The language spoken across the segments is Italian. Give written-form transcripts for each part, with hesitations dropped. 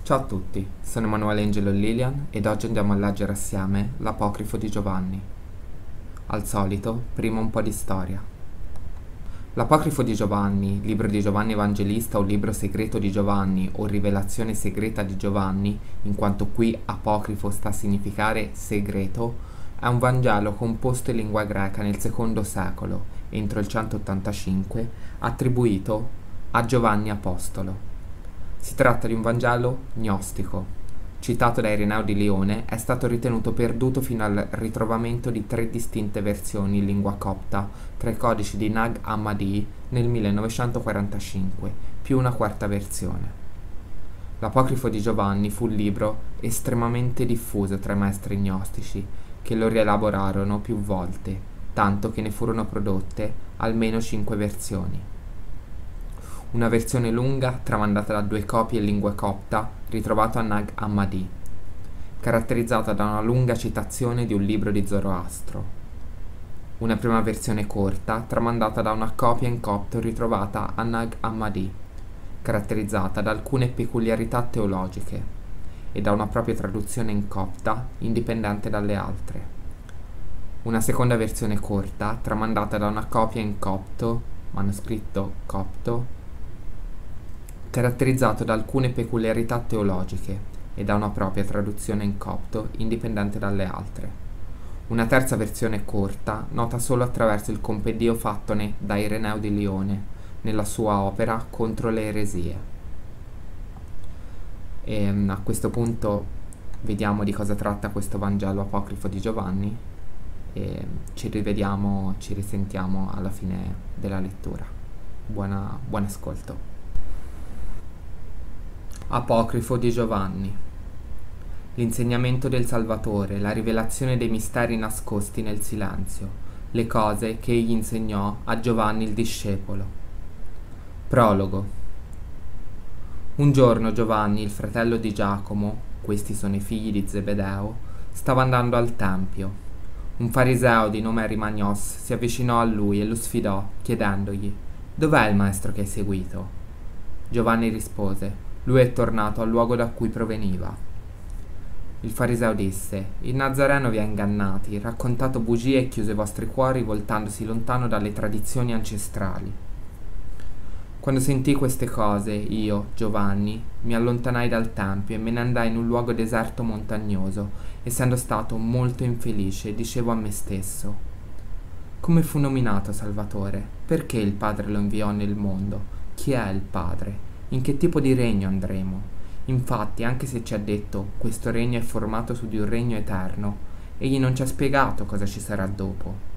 Ciao a tutti, sono Emanuele Angelo Lilian ed oggi andiamo a leggere assieme l'Apocrifo di Giovanni. Al solito, prima un po' di storia. L'Apocrifo di Giovanni, libro di Giovanni Evangelista o libro segreto di Giovanni o rivelazione segreta di Giovanni, in quanto qui apocrifo sta a significare segreto, è un Vangelo composto in lingua greca nel II secolo, entro il 185, attribuito a Giovanni Apostolo. Si tratta di un Vangelo gnostico. Citato da Ireneo di Lione, è stato ritenuto perduto fino al ritrovamento di 3 distinte versioni in lingua copta tra i codici di Nag Hammadi nel 1945, più una quarta versione. L'Apocrifo di Giovanni fu un libro estremamente diffuso tra i maestri gnostici, che lo rielaborarono più volte, tanto che ne furono prodotte almeno 5 versioni. Una versione lunga, tramandata da 2 copie in lingua copta, ritrovato a Nag Hammadi, caratterizzata da una lunga citazione di un libro di Zoroastro. Una prima versione corta, tramandata da una copia in copto ritrovata a Nag Hammadi, caratterizzata da alcune peculiarità teologiche, e da una propria traduzione in copta, indipendente dalle altre. Una seconda versione corta, tramandata da una copia in copto, manoscritto copto, caratterizzato da alcune peculiarità teologiche e da una propria traduzione in copto, indipendente dalle altre. Una terza versione corta, nota solo attraverso il compendio fattone da Ireneo di Lione nella sua opera Contro le eresie. E a questo punto vediamo di cosa tratta questo Vangelo apocrifo di Giovanni e ci risentiamo alla fine della lettura. Buon ascolto. Apocrifo di Giovanni. L'insegnamento del Salvatore, la rivelazione dei misteri nascosti nel silenzio, le cose che egli insegnò a Giovanni il discepolo. Prologo. Un giorno Giovanni, il fratello di Giacomo, questi sono i figli di Zebedeo, stava andando al tempio. Un fariseo di nome Erimanios si avvicinò a lui e lo sfidò, chiedendogli: «Dov'è il maestro che hai seguito?» Giovanni rispose: «Lui è tornato al luogo da cui proveniva». Il fariseo disse: «Il Nazareno vi ha ingannati, raccontato bugie e chiuso i vostri cuori voltandosi lontano dalle tradizioni ancestrali». Quando sentii queste cose, io, Giovanni, mi allontanai dal tempio e me ne andai in un luogo deserto montagnoso, essendo stato molto infelice, dicevo a me stesso: «Come fu nominato Salvatore? Perché il Padre lo inviò nel mondo? Chi è il Padre? In che tipo di regno andremo? Infatti, anche se ci ha detto questo regno è formato su di un regno eterno, egli non ci ha spiegato cosa ci sarà dopo».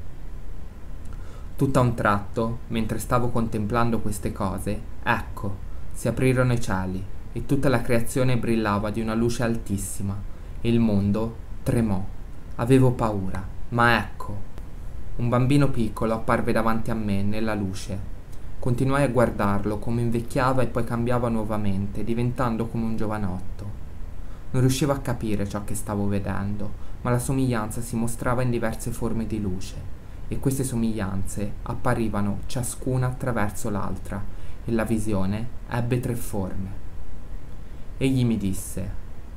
Tutto a un tratto, mentre stavo contemplando queste cose, ecco, si aprirono i cieli e tutta la creazione brillava di una luce altissima e il mondo tremò. Avevo paura, ma ecco, un bambino piccolo apparve davanti a me nella luce. Continuai a guardarlo come invecchiava e poi cambiava nuovamente, diventando come un giovanotto. Non riuscivo a capire ciò che stavo vedendo, ma la somiglianza si mostrava in diverse forme di luce, e queste somiglianze apparivano ciascuna attraverso l'altra, e la visione ebbe 3 forme. Egli mi disse: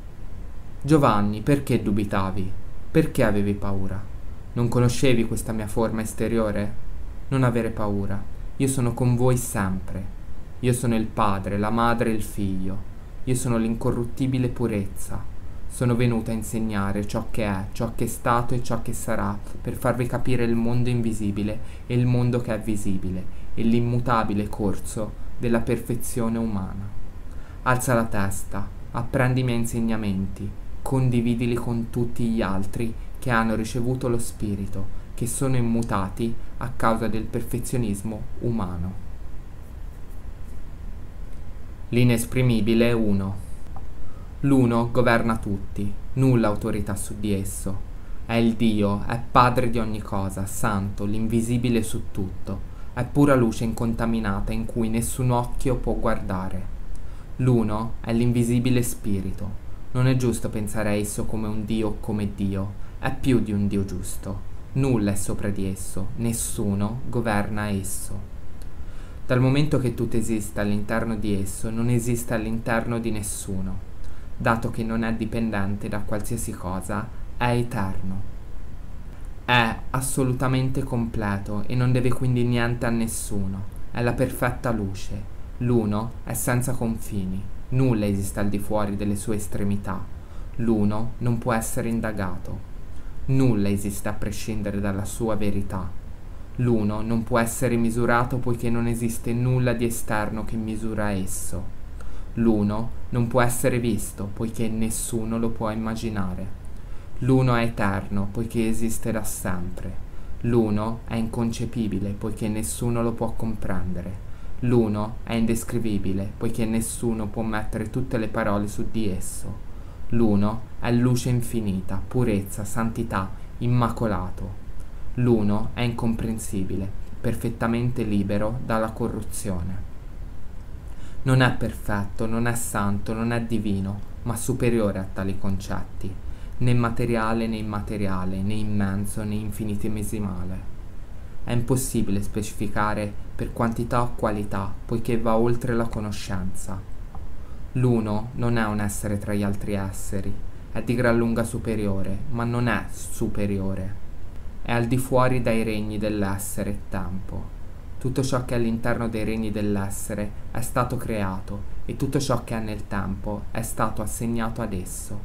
«Giovanni, perché dubitavi? Perché avevi paura? Non conoscevi questa mia forma esteriore? Non avere paura. Io sono con voi sempre. Io sono il Padre, la Madre e il Figlio. Io sono l'incorruttibile purezza. Sono venuto a insegnare ciò che è, ciò che è stato e ciò che sarà, per farvi capire il mondo invisibile e il mondo che è visibile, e l'immutabile corso della perfezione umana. Alza la testa, apprendi i miei insegnamenti, condividili con tutti gli altri che hanno ricevuto lo Spirito, che sono immutati a causa del perfezionismo umano». L'inesprimibile uno. L'uno governa tutti, nulla autorità su di esso. È il Dio, è Padre di ogni cosa, santo, l'invisibile su tutto, è pura luce incontaminata in cui nessun occhio può guardare. L'uno è l'invisibile spirito. Non è giusto pensare a esso come un Dio o come Dio, è più di un Dio giusto. Nulla è sopra di esso, nessuno governa esso. Dal momento che tutto esiste all'interno di esso, non esiste all'interno di nessuno. dato che non è dipendente da qualsiasi cosa, è eterno. È assolutamente completo e non deve quindi niente a nessuno. È la perfetta luce. L'uno è senza confini. Nulla esiste al di fuori delle sue estremità. L'uno non può essere indagato. Nulla esiste a prescindere dalla sua verità. L'uno non può essere misurato poiché non esiste nulla di esterno che misura esso. L'uno non può essere visto poiché nessuno lo può immaginare. L'uno è eterno poiché esiste da sempre. L'uno è inconcepibile poiché nessuno lo può comprendere. L'uno è indescrivibile poiché nessuno può mettere tutte le parole su di esso. L'uno è luce infinita, purezza, santità, immacolato. L'uno è incomprensibile, perfettamente libero dalla corruzione. Non è perfetto, non è santo, non è divino, ma superiore a tali concetti, né materiale né immateriale, né immenso né infinitesimale. È impossibile specificare per quantità o qualità, poiché va oltre la conoscenza. L'uno non è un essere tra gli altri esseri, è di gran lunga superiore, ma non è superiore. È al di fuori dai regni dell'essere e tempo. Tutto ciò che è all'interno dei regni dell'essere è stato creato e tutto ciò che è nel tempo è stato assegnato ad esso.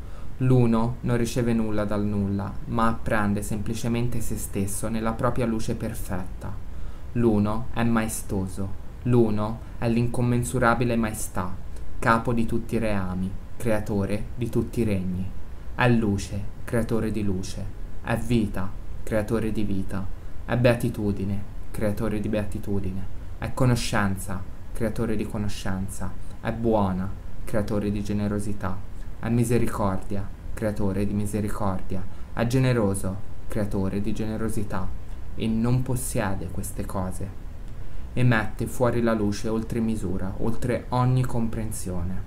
L'uno non riceve nulla dal nulla, ma apprende semplicemente se stesso nella propria luce perfetta. L'uno è maestoso, l'uno è l'incommensurabile maestà, capo di tutti i reami, creatore di tutti i regni. È luce, creatore di luce. È vita, creatore di vita. È beatitudine, creatore di beatitudine. È conoscenza, creatore di conoscenza. È buona, creatore di generosità. È misericordia, creatore di misericordia. È generoso, creatore di generosità. E non possiede queste cose. Emette fuori la luce oltre misura, oltre ogni comprensione.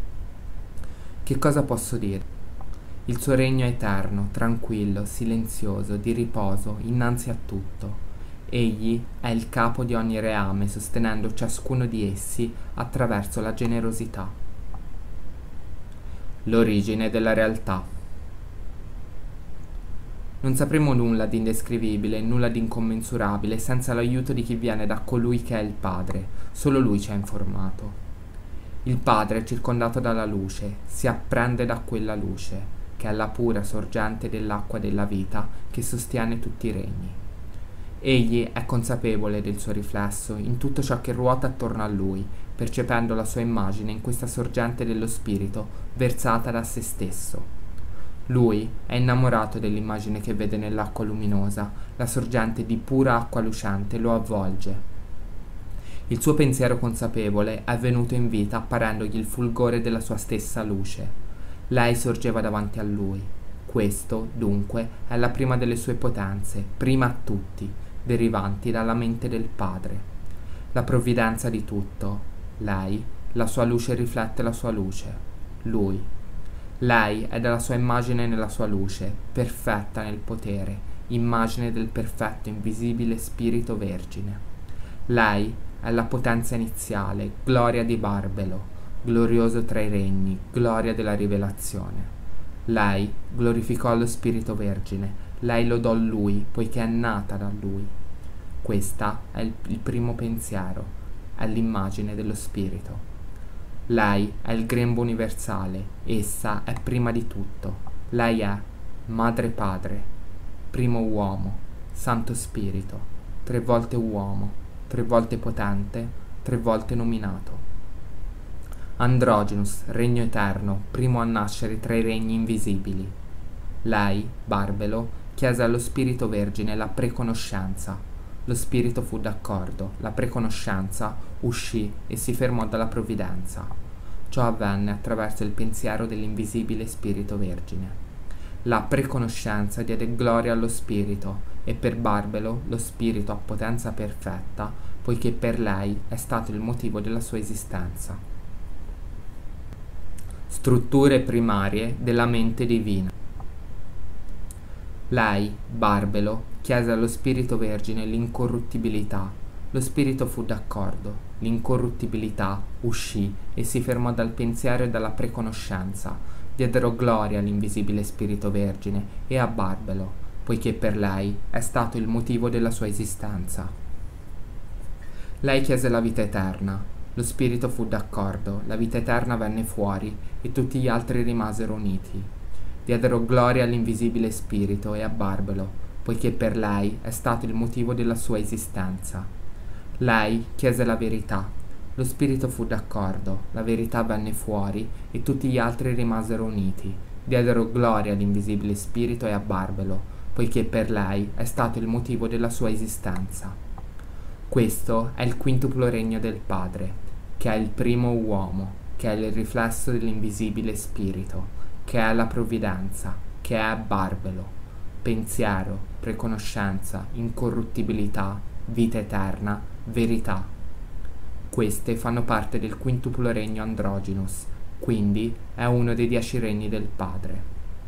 Che cosa posso dire? Il suo regno è eterno, tranquillo, silenzioso, di riposo, innanzi a tutto. Egli è il capo di ogni reame, sostenendo ciascuno di essi attraverso la generosità. L'origine della realtà. Non sapremo nulla di indescrivibile, nulla di incommensurabile, senza l'aiuto di chi viene da colui che è il Padre. Solo lui ci ha informato. Il Padre è circondato dalla luce, si apprende da quella luce, che è la pura sorgente dell'acqua della vita che sostiene tutti i regni. Egli è consapevole del suo riflesso in tutto ciò che ruota attorno a lui, percependo la sua immagine in questa sorgente dello spirito versata da se stesso. Lui è innamorato dell'immagine che vede nell'acqua luminosa, la sorgente di pura acqua lucente lo avvolge. Il suo pensiero consapevole è venuto in vita apparendogli il fulgore della sua stessa luce. Lei sorgeva davanti a lui. Questo, dunque, è la prima delle sue potenze, prima a tutti, derivanti dalla mente del Padre. La provvidenza di tutto. Lei, la sua luce riflette la sua luce. Lui. Lei è della sua immagine nella sua luce, perfetta nel potere, immagine del perfetto invisibile spirito vergine. Lei è la potenza iniziale, gloria di Barbelo, glorioso tra i regni, gloria della rivelazione. Lei glorificò lo spirito vergine, lei lodò lui, poiché è nata da lui. Questa è il primo pensiero, è l'immagine dello spirito. Lei è il grembo universale, essa è prima di tutto. Lei è madre padre, primo uomo, santo spirito, 3 volte uomo, 3 volte potente, 3 volte nominato. Androgenus, regno eterno, primo a nascere tra i regni invisibili. Lei, Barbelo, chiese allo spirito vergine la preconoscenza. Lo spirito fu d'accordo, la preconoscenza uscì e si fermò dalla provvidenza. Ciò avvenne attraverso il pensiero dell'invisibile spirito vergine. La preconoscenza diede gloria allo spirito e per Barbelo lo spirito ha potenza perfetta, poiché per lei è stato il motivo della sua esistenza. Strutture primarie della mente divina. Lei, Barbelo, chiese allo spirito vergine l'incorruttibilità. Lo spirito fu d'accordo. l'incorruttibilità, uscì e si fermò dal pensiero e dalla preconoscenza. Diedero gloria all'invisibile Spirito Vergine e a Barbelo, poiché per lei è stato il motivo della sua esistenza. Lei chiese la vita eterna. Lo spirito fu d'accordo, la vita eterna venne fuori e tutti gli altri rimasero uniti. Diedero gloria all'invisibile spirito e a Barbelo, poiché per lei è stato il motivo della sua esistenza. Lei chiese la verità. Lo spirito fu d'accordo, la verità venne fuori e tutti gli altri rimasero uniti. Diedero gloria all'invisibile spirito e a Barbelo, poiché per lei è stato il motivo della sua esistenza. Questo è il quintuplo regno del Padre, che è il primo uomo, che è il riflesso dell'invisibile spirito, che è la provvidenza, che è Barbelo, pensiero, preconoscenza, incorruttibilità, vita eterna, verità. Queste fanno parte del quintuplo regno androgynous, quindi è uno dei 10 regni del Padre.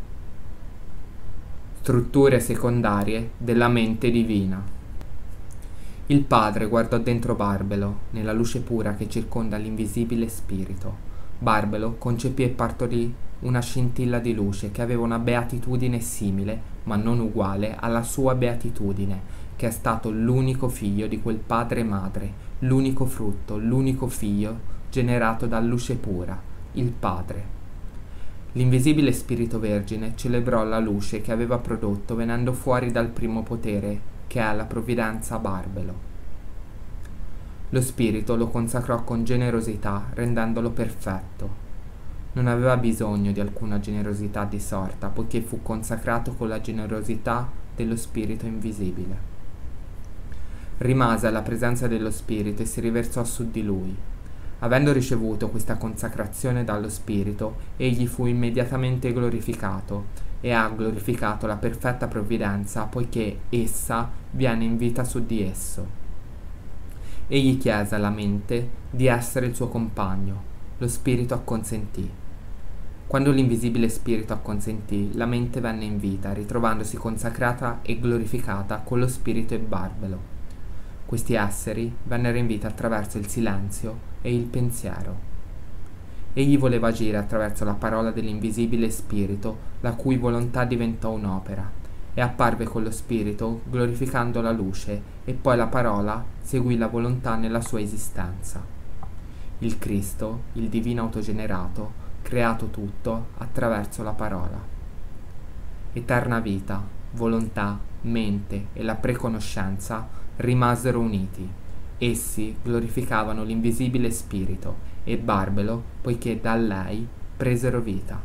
Strutture secondarie della mente divina. Il padre guardò dentro Barbelo, nella luce pura che circonda l'invisibile spirito. Barbelo concepì e partorì una scintilla di luce che aveva una beatitudine simile, ma non uguale, alla sua beatitudine, che è stato l'unico figlio di quel padre e madre, l'unico frutto, l'unico figlio generato da luce pura, il Padre. L'invisibile Spirito Vergine celebrò la luce che aveva prodotto venendo fuori dal primo potere, che è la provvidenza Barbelo. Lo spirito lo consacrò con generosità, rendendolo perfetto. Non aveva bisogno di alcuna generosità di sorta, poiché fu consacrato con la generosità dello spirito invisibile. Rimase alla presenza dello spirito e si riversò su di lui. Avendo ricevuto questa consacrazione dallo spirito, egli fu immediatamente glorificato e ha glorificato la perfetta provvidenza, poiché essa viene in vita su di esso. Egli chiese alla mente di essere il suo compagno. Lo spirito acconsentì. Quando l'invisibile spirito acconsentì, la mente venne in vita, ritrovandosi consacrata e glorificata con lo spirito e Barbelo. Questi esseri vennero in vita attraverso il silenzio e il pensiero. Egli voleva agire attraverso la parola dell'invisibile spirito, la cui volontà diventò un'opera, e apparve con lo spirito glorificando la luce, e poi la parola seguì la volontà nella sua esistenza. Il Cristo, il divino autogenerato, creato tutto attraverso la parola. Eterna vita, volontà, mente e la preconoscenza rimasero uniti. Essi glorificavano l'invisibile spirito e Barbelo, poiché da lei presero vita.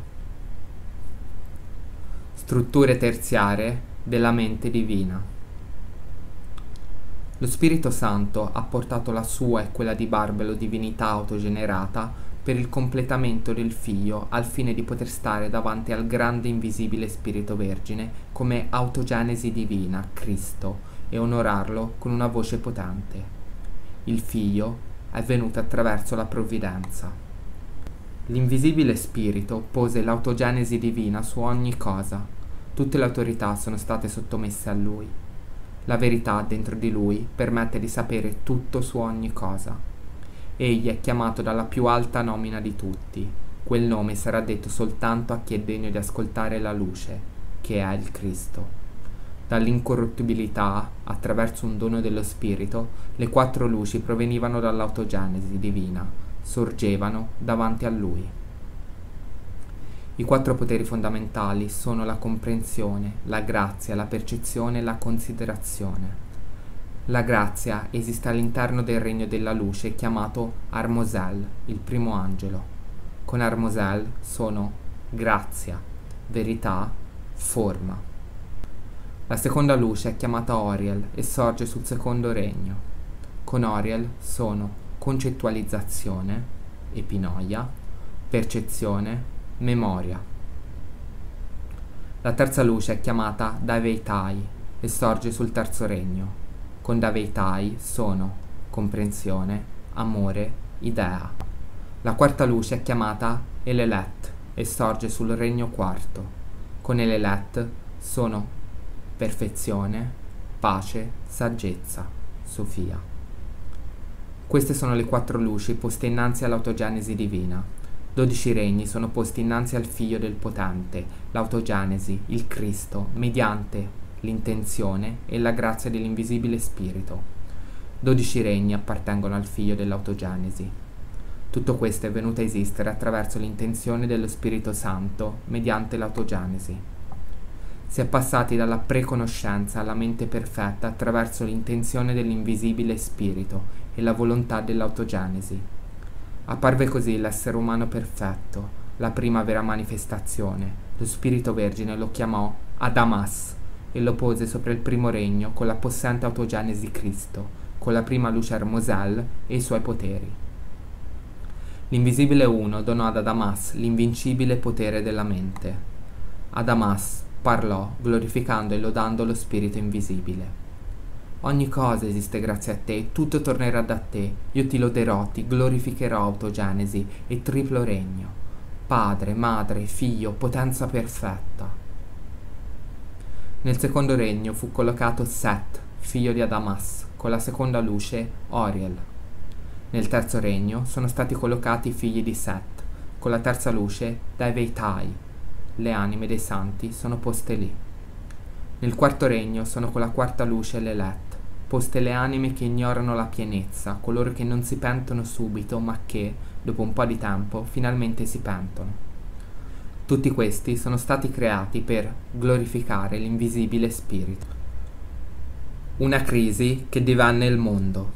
Strutture terziarie della mente divina. Lo Spirito Santo ha portato la sua e quella di Barbelo divinità autogenerata per il completamento del Figlio al fine di poter stare davanti al grande invisibile Spirito Vergine come autogenesi divina, Cristo, e onorarlo con una voce potente. Il Figlio è venuto attraverso la provvidenza. L'invisibile spirito pose l'autogenesi divina su ogni cosa. Tutte le autorità sono state sottomesse a lui. La verità dentro di lui permette di sapere tutto su ogni cosa. Egli è chiamato dalla più alta nomina di tutti. Quel nome sarà detto soltanto a chi è degno di ascoltare la luce, che è il Cristo. Dall'incorruttibilità, attraverso un dono dello Spirito, le 4 luci provenivano dall'autogenesi divina, sorgevano davanti a lui. I 4 poteri fondamentali sono la comprensione, la grazia, la percezione e la considerazione. La grazia esiste all'interno del regno della luce chiamato Armosel, il primo angelo. Con Armosel sono grazia, verità, forma. La seconda luce è chiamata Oriel e sorge sul secondo regno. Con Oriel sono concettualizzazione, epinoia, percezione, memoria. La terza luce è chiamata Daveitai e sorge sul terzo regno. Con Daveitai sono comprensione, amore, idea. La quarta luce è chiamata Elelet e sorge sul regno quarto. Con Elelet sono perfezione, pace, saggezza, Sofia. Queste sono le 4 luci poste innanzi all'autogenesi divina. 12 regni sono posti innanzi al Figlio del Potente, l'autogenesi, il Cristo, mediante l'intenzione e la grazia dell'invisibile Spirito. 12 regni appartengono al Figlio dell'autogenesi. Tutto questo è venuto a esistere attraverso l'intenzione dello Spirito Santo mediante l'autogenesi. Si è passati dalla preconoscenza alla mente perfetta attraverso l'intenzione dell'invisibile Spirito e la volontà dell'autogenesi. Apparve così l'essere umano perfetto, la prima vera manifestazione. Lo Spirito Vergine lo chiamò Adamas e lo pose sopra il primo regno con la possente autogenesi Cristo, con la prima luce Hermosel e i suoi poteri. L'invisibile Uno donò ad Adamas l'invincibile potere della mente. Adamas parlò, glorificando e lodando lo Spirito invisibile. Ogni cosa esiste grazie a te, tutto tornerà da te, io ti loderò, ti glorificherò autogenesi e triplo regno, Padre, Madre, Figlio, potenza perfetta. Nel secondo regno fu collocato Set, figlio di Adamas, con la seconda luce Oriel. Nel terzo regno sono stati collocati i figli di Set, con la terza luce Deveitai. Le anime dei santi sono poste lì. Nel quarto regno sono con la quarta luce l'Elet, poste le anime che ignorano la pienezza, coloro che non si pentono subito, ma che, dopo un po' di tempo, finalmente si pentono. Tutti questi sono stati creati per glorificare l'invisibile Spirito. Una crisi che divenne il mondo.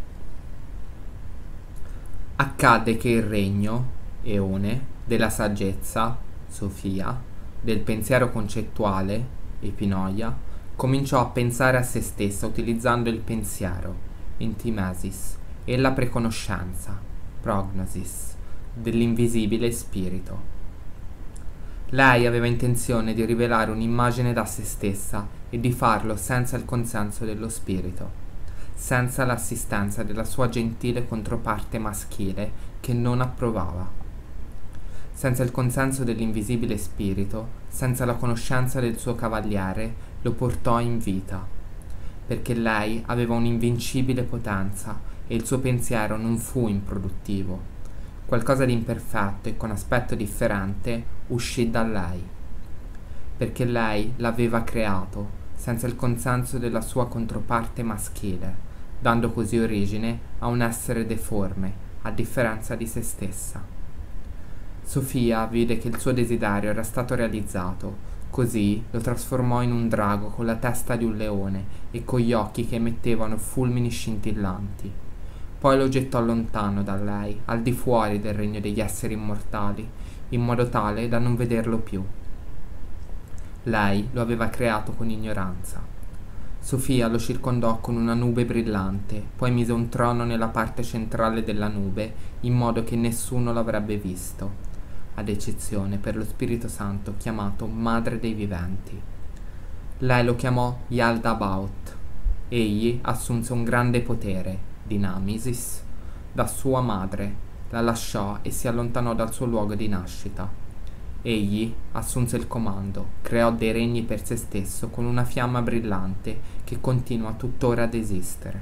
Accadde che il regno, Eone, della saggezza, Sofia, del pensiero concettuale, Epinoia, cominciò a pensare a se stessa utilizzando il pensiero, intimesis, e la preconoscenza, prognosis, dell'invisibile spirito. Lei aveva intenzione di rivelare un'immagine da se stessa e di farlo senza il consenso dello spirito, senza l'assistenza della sua gentile controparte maschile che non approvava. Senza il consenso dell'invisibile spirito, senza la conoscenza del suo cavaliere, lo portò in vita, perché lei aveva un'invincibile potenza e il suo pensiero non fu improduttivo. Qualcosa di imperfetto e con aspetto differente uscì da lei, perché lei l'aveva creato senza il consenso della sua controparte maschile, dando così origine a un essere deforme, a differenza di se stessa. Sofia vide che il suo desiderio era stato realizzato, così lo trasformò in un drago con la testa di un leone e con gli occhi che emettevano fulmini scintillanti. Poi lo gettò lontano da lei, al di fuori del regno degli esseri immortali, in modo tale da non vederlo più. Lei lo aveva creato con ignoranza. Sofia lo circondò con una nube brillante, poi mise un trono nella parte centrale della nube, in modo che nessuno l'avrebbe visto, ad eccezione per lo Spirito Santo chiamato Madre dei Viventi. Lei lo chiamò Yaldabaoth. Egli assunse un grande potere, Dinamisis, da sua madre, la lasciò e si allontanò dal suo luogo di nascita. Egli assunse il comando, creò dei regni per se stesso con una fiamma brillante che continua tuttora ad esistere.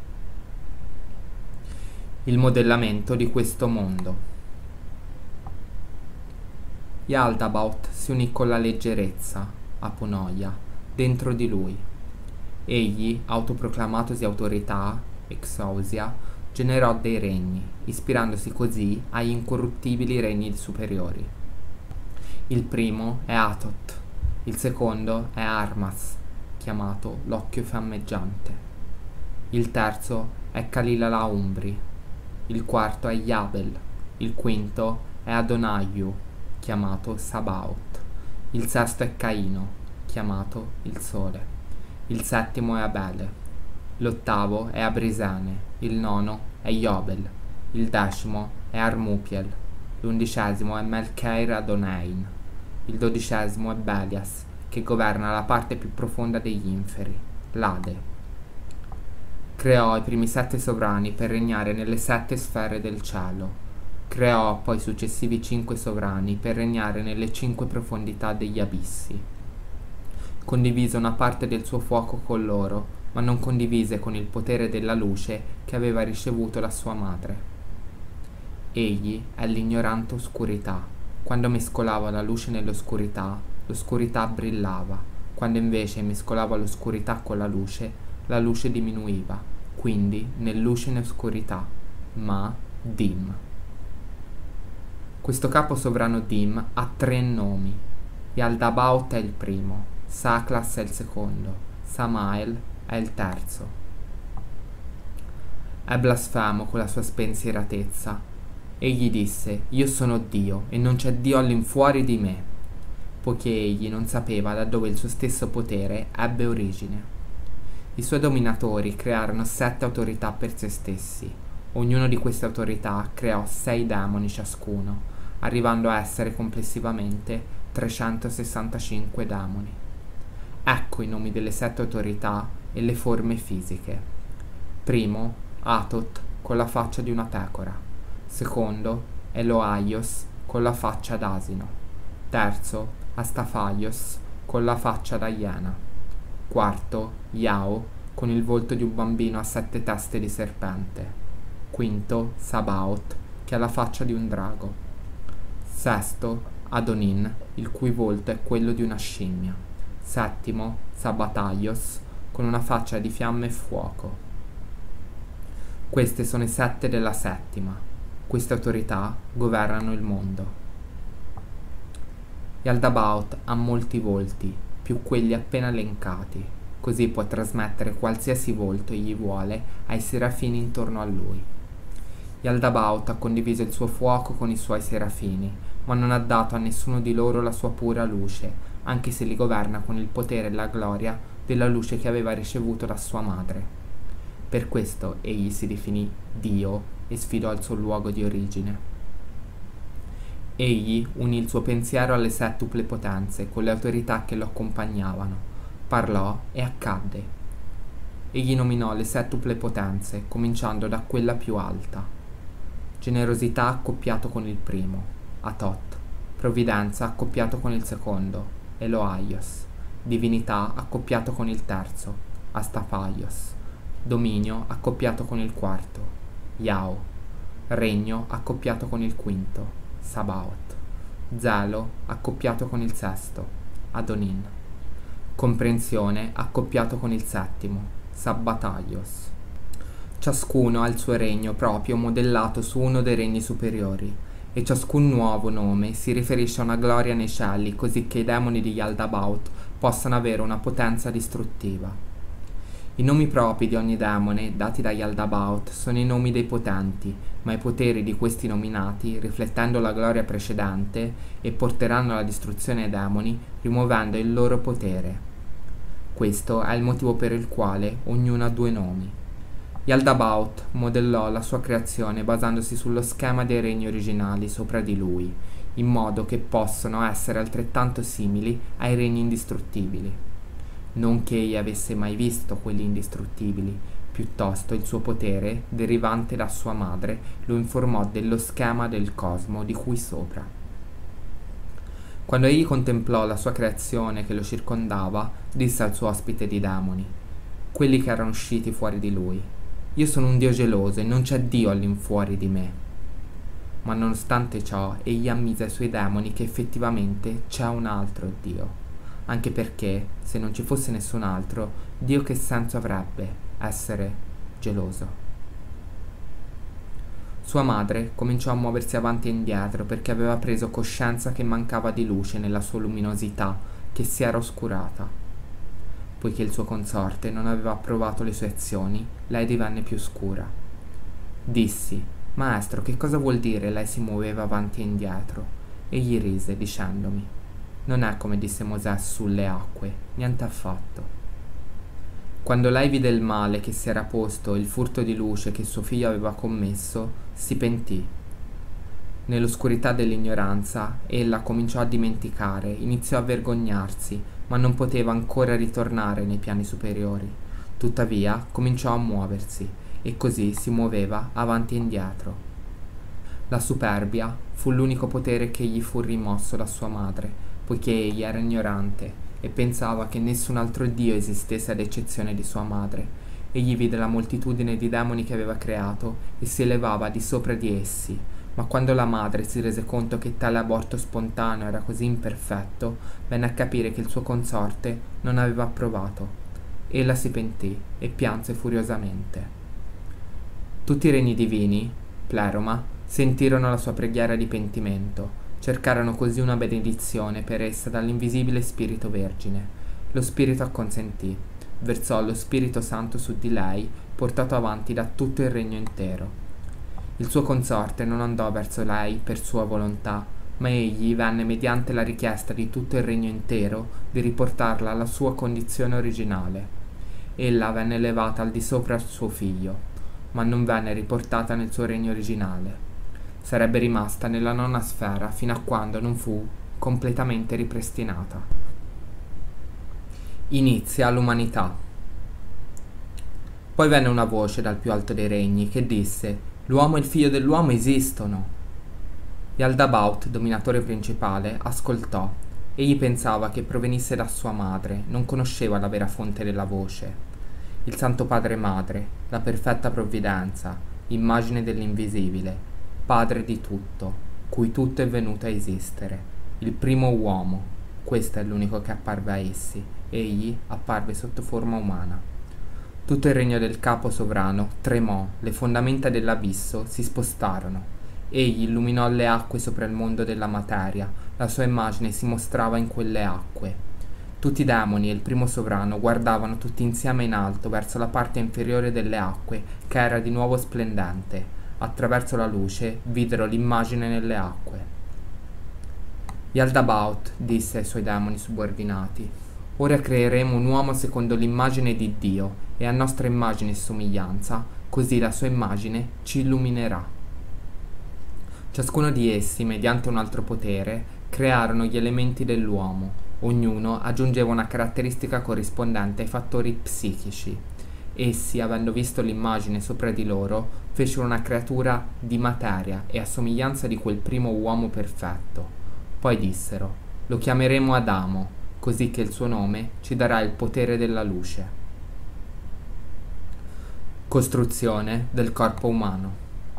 Il modellamento di questo mondo. Yaldabaoth si unì con la leggerezza, Aponoia, dentro di lui. Egli, autoproclamatosi autorità, Exousia, generò dei regni, ispirandosi così agli incorruttibili regni superiori. Il primo è Athot, il secondo è Armas, chiamato l'occhio fiammeggiante. Il terzo è Kalila Umbri, il quarto è Yabel, il quinto è Adonaiu, chiamato Sabaoth, il sesto è Caino, chiamato il Sole, il settimo è Abele, l'ottavo è Abrisene, il nono è Yobel, il decimo è Armupiel, l'undicesimo è Melcheir Adonein, il dodicesimo è Belias, che governa la parte più profonda degli inferi, l'Ade. Creò i primi 7 sovrani per regnare nelle 7 sfere del cielo. Creò poi i successivi 5 sovrani per regnare nelle 5 profondità degli abissi. Condivise una parte del suo fuoco con loro, ma non condivise con il potere della luce che aveva ricevuto da sua madre. Egli è l'ignorante oscurità. Quando mescolava la luce nell'oscurità, l'oscurità brillava. Quando invece mescolava l'oscurità con la luce diminuiva. Quindi né luce né oscurità, ma Dim. Questo capo sovrano Dim ha 3 nomi. Yaldabaoth è il primo, Saklas è il secondo, Samael è il terzo. È blasfemo con la sua spensieratezza. Egli disse: io sono Dio e non c'è Dio all'infuori di me, poiché egli non sapeva da dove il suo stesso potere ebbe origine. I suoi dominatori crearono 7 autorità per se stessi. Ognuno di queste autorità creò 6 demoni ciascuno, arrivando a essere complessivamente 365 demoni. Ecco i nomi delle 7 autorità e le forme fisiche. Primo, Atot con la faccia di una pecora. Secondo, Eloaios con la faccia d'asino. Terzo, Astafaios con la faccia da iena. Quarto, Yao con il volto di un bambino a 7 teste di serpente. Quinto, Sabaoth che ha la faccia di un drago. Sesto, Adonin, il cui volto è quello di una scimmia. Settimo, Sabataios con una faccia di fiamme e fuoco. Queste sono i 7 della settima. Queste autorità governano il mondo. Yaldabaoth ha molti volti, più quelli appena elencati, così può trasmettere qualsiasi volto egli vuole ai serafini intorno a lui. Yaldabaoth ha condiviso il suo fuoco con i suoi serafini, ma non ha dato a nessuno di loro la sua pura luce, anche se li governa con il potere e la gloria della luce che aveva ricevuto da sua madre. Per questo egli si definì Dio e sfidò il suo luogo di origine. Egli unì il suo pensiero alle settuple potenze con le autorità che lo accompagnavano, parlò e accadde. Egli nominò le settuple potenze, cominciando da quella più alta. Generosità accoppiato con il primo, Atot. Provvidenza accoppiato con il secondo, Eloaios. Divinità accoppiato con il terzo, Astafaios. Dominio accoppiato con il quarto, Yao. Regno accoppiato con il quinto, Sabaoth. Zelo accoppiato con il sesto, Adonin. Comprensione accoppiato con il settimo, Sabbataios. Ciascuno ha il suo regno proprio modellato su uno dei regni superiori, e ciascun nuovo nome si riferisce a una gloria nei cieli, così che i demoni di Yaldabaoth possano avere una potenza distruttiva. I nomi propri di ogni demone, dati da Yaldabaoth, sono i nomi dei potenti, ma i poteri di questi nominati, riflettendo la gloria precedente, e porteranno alla distruzione ai demoni, rimuovendo il loro potere. Questo è il motivo per il quale ognuno ha 2 nomi. Yaldabaoth modellò la sua creazione basandosi sullo schema dei regni originali sopra di lui, in modo che possono essere altrettanto simili ai regni indistruttibili. Non che egli avesse mai visto quelli indistruttibili, piuttosto il suo potere, derivante da sua madre, lo informò dello schema del cosmo di cui sopra. Quando egli contemplò la sua creazione che lo circondava, disse al suo ospite di demoni, quelli che erano usciti fuori di lui: io sono un Dio geloso e non c'è Dio all'infuori di me. Ma nonostante ciò, egli ammise ai suoi demoni che effettivamente c'è un altro Dio. Anche perché, se non ci fosse nessun altro, Dio che senso avrebbe essere geloso? Sua madre cominciò a muoversi avanti e indietro perché aveva preso coscienza che mancava di luce nella sua luminosità, che si era oscurata. Poiché il suo consorte non aveva approvato le sue azioni, lei divenne più scura. Dissi: maestro, che cosa vuol dire lei si muoveva avanti e indietro? Egli rise, dicendomi: non è come disse Mosè sulle acque, niente affatto. Quando lei vide il male che si era posto e il furto di luce che suo figlio aveva commesso, si pentì. Nell'oscurità dell'ignoranza, ella cominciò a dimenticare, iniziò a vergognarsi, ma non poteva ancora ritornare nei piani superiori. Tuttavia, cominciò a muoversi, e così si muoveva avanti e indietro. La superbia fu l'unico potere che gli fu rimosso da sua madre, poiché egli era ignorante, e pensava che nessun altro dio esistesse ad eccezione di sua madre. Egli vide la moltitudine di demoni che aveva creato e si elevava di sopra di essi, ma quando la madre si rese conto che tale aborto spontaneo era così imperfetto, venne a capire che il suo consorte non aveva approvato. Ella si pentì e pianse furiosamente. Tutti i regni divini, Pleroma, sentirono la sua preghiera di pentimento, cercarono così una benedizione per essa dall'invisibile Spirito Vergine. Lo Spirito acconsentì, versò lo Spirito Santo su di lei, portato avanti da tutto il regno intero. Il suo consorte non andò verso lei per sua volontà, ma egli venne mediante la richiesta di tutto il regno intero di riportarla alla sua condizione originale. Ella venne elevata al di sopra al suo figlio, ma non venne riportata nel suo regno originale. Sarebbe rimasta nella nona sfera fino a quando non fu completamente ripristinata. Inizia l'umanità. Poi venne una voce dal più alto dei regni che disse: l'uomo e il figlio dell'uomo esistono. Yaldabaoth, dominatore principale, ascoltò. Egli pensava che provenisse da sua madre, non conosceva la vera fonte della voce. Il Santo Padre Madre, la perfetta provvidenza, immagine dell'invisibile, padre di tutto, cui tutto è venuto a esistere, il primo uomo, questo è l'unico che apparve a essi, egli apparve sotto forma umana. Tutto il regno del capo sovrano tremò, le fondamenta dell'abisso si spostarono. Egli illuminò le acque sopra il mondo della materia, la sua immagine si mostrava in quelle acque. Tutti i demoni e il primo sovrano guardavano tutti insieme in alto verso la parte inferiore delle acque, che era di nuovo splendente. Attraverso la luce videro l'immagine nelle acque. Yaldabaoth disse ai suoi demoni subordinati: ora creeremo un uomo secondo l'immagine di Dio e a nostra immagine e somiglianza, così la sua immagine ci illuminerà. Ciascuno di essi, mediante un altro potere, crearono gli elementi dell'uomo. Ognuno aggiungeva una caratteristica corrispondente ai fattori psichici. Essi, avendo visto l'immagine sopra di loro, fecero una creatura di materia e a somiglianza di quel primo uomo perfetto. Poi dissero: lo chiameremo Adamo, così che il suo nome ci darà il potere della luce. Costruzione del corpo umano.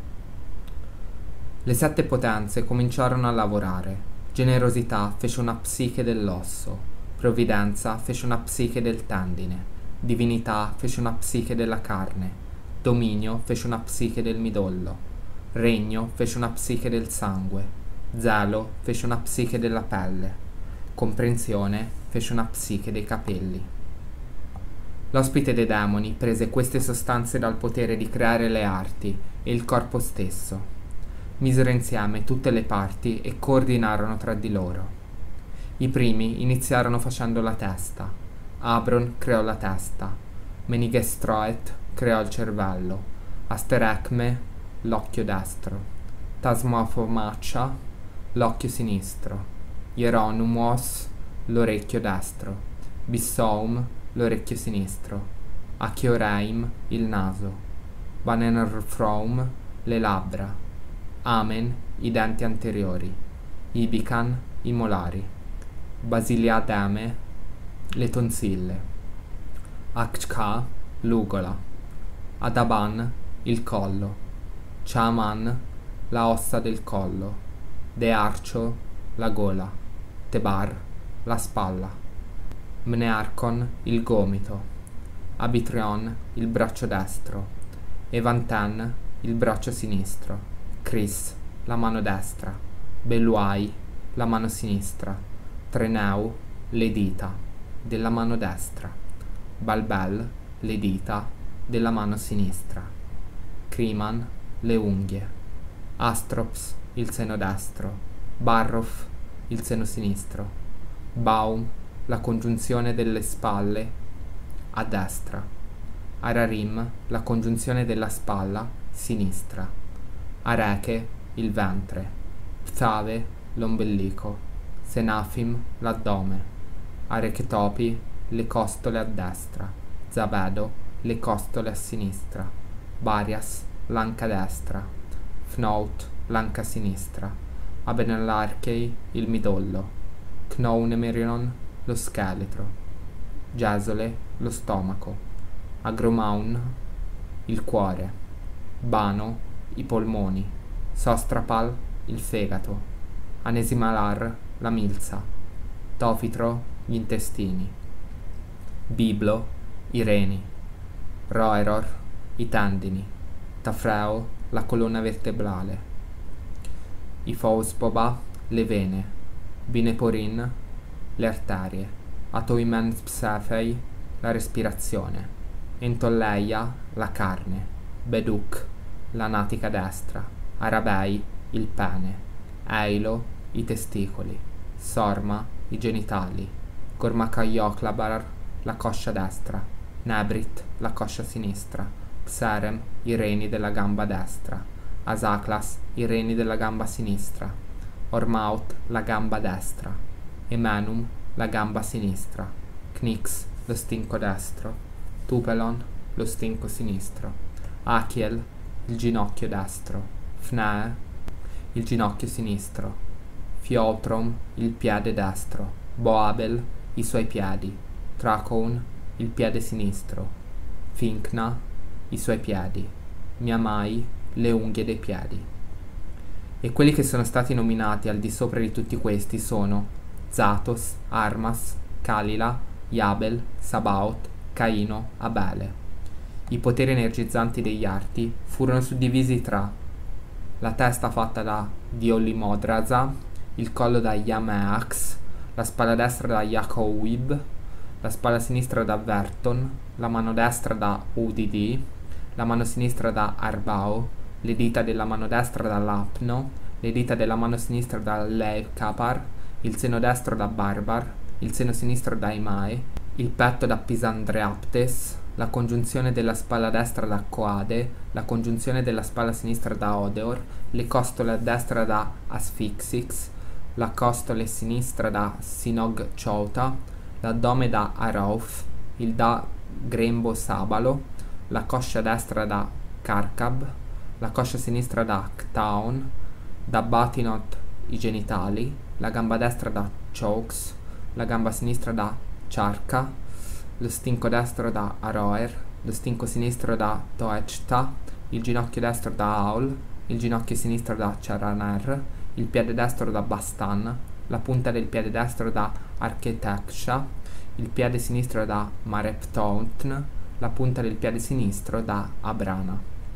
Le 7 potenze cominciarono a lavorare. Generosità fece una psiche dell'osso, provvidenza fece una psiche del tendine, divinità fece una psiche della carne, dominio fece una psiche del midollo, regno fece una psiche del sangue, zelo fece una psiche della pelle, comprensione fece una psiche dei capelli. L'ospite dei demoni prese queste sostanze dal potere di creare le arti e il corpo stesso. Misero insieme tutte le parti e coordinarono tra di loro. I primi iniziarono facendo la testa. Abron creò la testa, Menigestroet creò il cervello, Asterecme l'occhio destro, Tasmophomacha l'occhio sinistro, Hieronymus l'orecchio destro, Bissoum l'orecchio sinistro, Achioreim il naso, Vanenrfroum le labbra, Amen i denti anteriori, Ibican i molari, Basiliademe le tonsille, Akchka l'ugola, Adaban il collo, Chaman la ossa del collo, Dearcho la gola, Tebar la spalla, Mnearchon il gomito, Abitrion il braccio destro, Evanten il braccio sinistro, Chris la mano destra, Beluai la mano sinistra, Treneu le dita della mano destra, Balbel le dita della mano sinistra, Kriman le unghie, Astrops il seno destro, Barrof il seno sinistro, Baum la congiunzione delle spalle a destra, Ararim la congiunzione della spalla sinistra, Areche il ventre, Pthave l'ombelico, Senafim l'addome, Areketopi le costole a destra, Zabedo le costole a sinistra, Barias l'anca destra, Fnout l'anca sinistra, Abenellarchei il midollo, Knounemerion lo scheletro, Gesole, lo stomaco, Agromaun, il cuore, Bano, i polmoni, Sostrapal, il fegato, Anesimalar, la milza, Tofitro, gli intestini, Biblo, i reni, Roeror, i tendini, Tafreo, la colonna vertebrale, Ifospoba, le vene, Bineporin, le arterie, Atoimenpsefei, la respirazione, Entolleia, la carne, Beduk, la natica destra, Arabei, il pene, Eilo, i testicoli, Sorma, i genitali, Gormakaioclabar, la coscia destra, Nebrit, la coscia sinistra, Pserem, i reni della gamba destra, Asaklas, i reni della gamba sinistra, Ormaut, la gamba destra, Emenum, la gamba sinistra, Knix, lo stinco destro, Tupelon, lo stinco sinistro, Achiel, il ginocchio destro, Fnee, il ginocchio sinistro, Fiotrom, il piede destro, Boabel, i suoi piedi, Trachoun, il piede sinistro, Finkna, i suoi piedi, Miamai, le unghie dei piedi. E quelli che sono stati nominati al di sopra di tutti questi sono Zatos, Armas, Kalila, Yabel, Sabaoth, Caino, Abele. I poteri energizzanti degli arti furono suddivisi tra la testa fatta da Diolimodraza, il collo da Yameax, la spalla destra da Yakowib, la spalla sinistra da Verton, la mano destra da Udidi, la mano sinistra da Arbao, le dita della mano destra da Lapno, le dita della mano sinistra da Leukapar, il seno destro da Barbar, il seno sinistro da Imae, il petto da Pisandreaptes, la congiunzione della spalla destra da Coade, la congiunzione della spalla sinistra da Odeor, le costole a destra da Asphyxix, la costole sinistra da Sinog Chouta, l'addome da Arauf, il da Grembo Sabalo, la coscia destra da Karkab, la coscia sinistra da Ktaon, da Batinot i genitali, la gamba destra da Chokes, la gamba sinistra da Charka, lo stinco destro da Aroer, lo stinco sinistro da Toechta, il ginocchio destro da Aul, il ginocchio sinistro da Charaner, il piede destro da Bastan, la punta del piede destro da Architeksha, il piede sinistro da Mareptontn, la punta del piede sinistro da Abrana.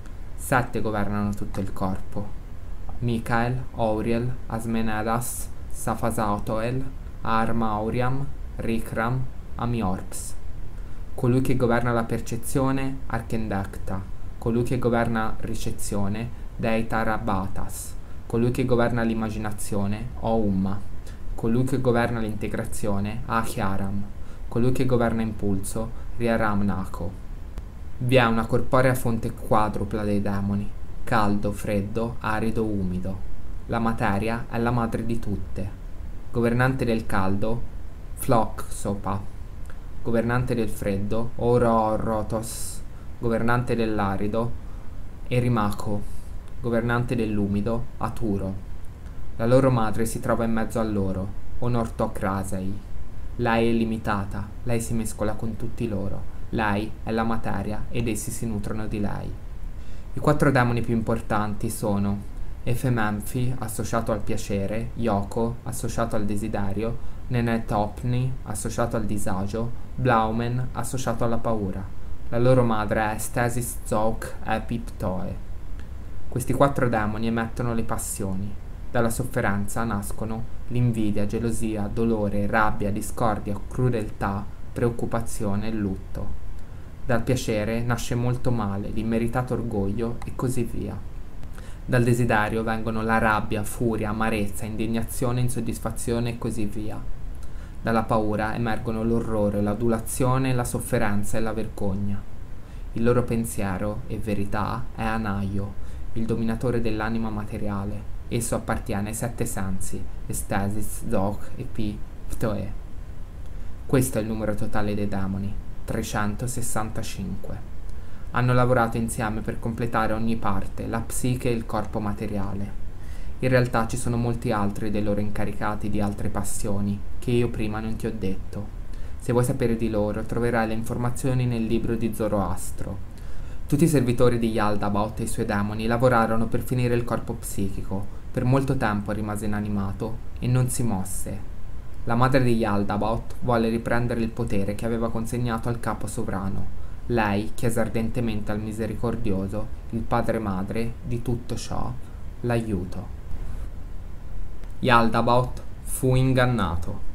7 governano tutto il corpo: Michael, Auriel, Asmenedas, Safasaotoel, Armauriam, Rikram, Amiorps. Colui che governa la percezione, Archendecta. Colui che governa ricezione, Deitarabatas. Colui che governa l'immaginazione, Oumma. Colui che governa l'integrazione, Achiaram. Colui che governa impulso, Riaramnaco. Vi è una corporea fonte quadrupla dei demoni: caldo, freddo, arido, umido. La materia è la madre di tutte. Governante del caldo, Phloxopa. Governante del freddo, Ororotos. Governante dell'arido, Erimaco. Governante dell'umido, Aturo. La loro madre si trova in mezzo a loro, Onortocrasei. Lei è limitata, lei si mescola con tutti loro. Lei è la materia ed essi si nutrono di lei. I 4 demoni più importanti sono Efememphi, associato al piacere, Yoko, associato al desiderio, Nenetopni, associato al disagio, Blaumen, associato alla paura. La loro madre è Stasis Zouk Epiptoe. Questi 4 demoni emettono le passioni. Dalla sofferenza nascono l'invidia, gelosia, dolore, rabbia, discordia, crudeltà, preoccupazione e lutto. Dal piacere nasce molto male, l'immeritato orgoglio e così via. Dal desiderio vengono la rabbia, furia, amarezza, indignazione, insoddisfazione e così via. Dalla paura emergono l'orrore, l'adulazione, la sofferenza e la vergogna. Il loro pensiero e verità è Anaio, il dominatore dell'anima materiale. Esso appartiene ai 7 sensi, Estesis, Zoc e Ptoe. Questo è il numero totale dei demoni, 365. Hanno lavorato insieme per completare ogni parte, la psiche e il corpo materiale. In realtà ci sono molti altri dei loro incaricati di altre passioni, che io prima non ti ho detto. Se vuoi sapere di loro, troverai le informazioni nel libro di Zoroastro. Tutti i servitori di Yaldabaoth e i suoi demoni lavorarono per finire il corpo psichico. Per molto tempo rimase inanimato e non si mosse. La madre di Yaldabaoth volle riprendere il potere che aveva consegnato al capo sovrano. Lei chiese ardentemente al misericordioso, il padre madre di tutto ciò, l'aiuto. Yaldabaoth fu ingannato.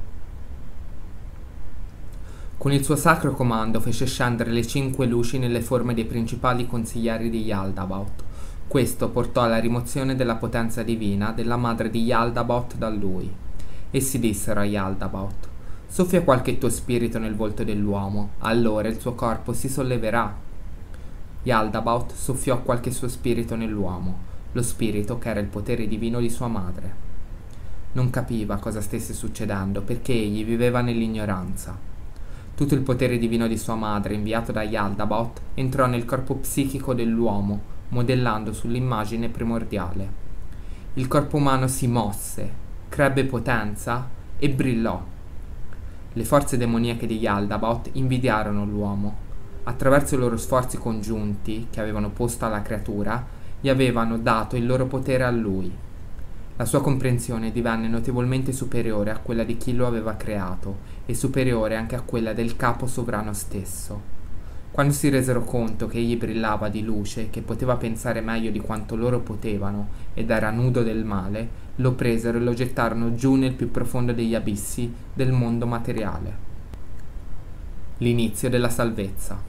Con il suo sacro comando fece scendere le 5 luci nelle forme dei principali consiglieri di Yaldabaoth. Questo portò alla rimozione della potenza divina della madre di Yaldabaoth da lui. Essi dissero a Yaldabaoth: soffia qualche tuo spirito nel volto dell'uomo, allora il suo corpo si solleverà. Yaldabaoth soffiò qualche suo spirito nell'uomo, lo spirito che era il potere divino di sua madre. Non capiva cosa stesse succedendo perché egli viveva nell'ignoranza. Tutto il potere divino di sua madre, inviato da Yaldabaoth, entrò nel corpo psichico dell'uomo, modellando sull'immagine primordiale. Il corpo umano si mosse, crebbe potenza e brillò. Le forze demoniache di Yaldabaoth invidiarono l'uomo. Attraverso i loro sforzi congiunti, che avevano posto alla creatura, gli avevano dato il loro potere a lui. La sua comprensione divenne notevolmente superiore a quella di chi lo aveva creato e superiore anche a quella del capo sovrano stesso. Quando si resero conto che egli brillava di luce, che poteva pensare meglio di quanto loro potevano ed era nudo del male, lo presero e lo gettarono giù nel più profondo degli abissi del mondo materiale. L'inizio della salvezza.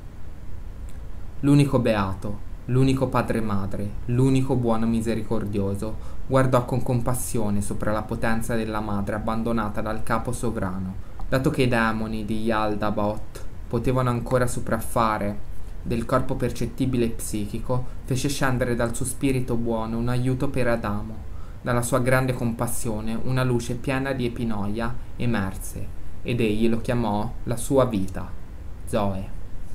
L'unico beato, l'unico padre madre, l'unico buono misericordioso, guardò con compassione sopra la potenza della madre abbandonata dal capo sovrano. Dato che i demoni di Yaldabaoth potevano ancora sopraffare del corpo percettibile e psichico, fece scendere dal suo spirito buono un aiuto per Adamo. Dalla sua grande compassione una luce piena di epinoia emerse, ed egli lo chiamò la sua vita, Zoe.